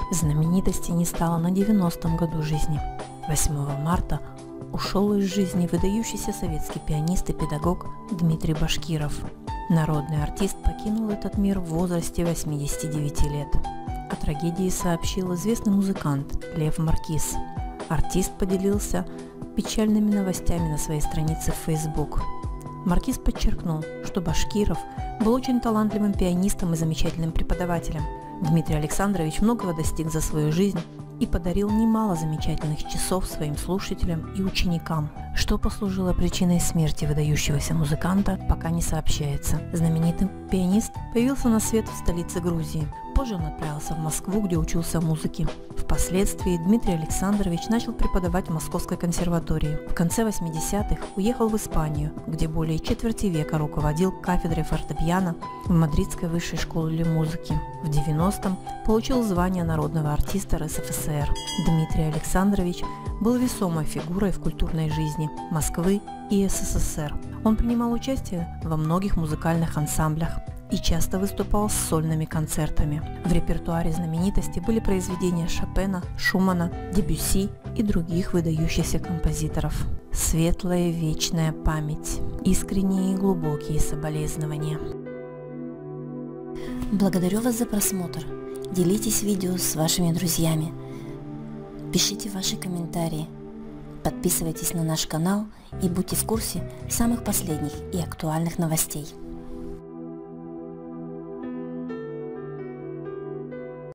Знаменитости не стало на 90-м году жизни. 8 марта ушел из жизни выдающийся советский пианист и педагог Дмитрий Башкиров. Народный артист покинул этот мир в возрасте 89 лет. О трагедии сообщил известный музыкант Лев Маркис. Артист поделился печальными новостями на своей странице в Facebook. Маркис подчеркнул, что Башкиров был очень талантливым пианистом и замечательным преподавателем. Дмитрий Александрович многого достиг за свою жизнь и подарил немало замечательных часов своим слушателям и ученикам. Что послужило причиной смерти выдающегося музыканта, пока не сообщается. Знаменитый пианист появился на свет в столице Грузии. Позже он отправился в Москву, где учился музыке. Впоследствии Дмитрий Александрович начал преподавать в Московской консерватории. В конце 80-х уехал в Испанию, где более четверти века руководил кафедрой фортепиано в Мадридской высшей школе музыки. В 90-м получил звание народного артиста РСФСР. Дмитрий Александрович был весомой фигурой в культурной жизни Москвы и СССР. Он принимал участие во многих музыкальных ансамблях и часто выступал с сольными концертами. В репертуаре знаменитости были произведения Шопена, Шумана, Дебюсси и других выдающихся композиторов. Светлая вечная память, искренние и глубокие соболезнования. Благодарю вас за просмотр. Делитесь видео с вашими друзьями. Пишите ваши комментарии. Подписывайтесь на наш канал и будьте в курсе самых последних и актуальных новостей.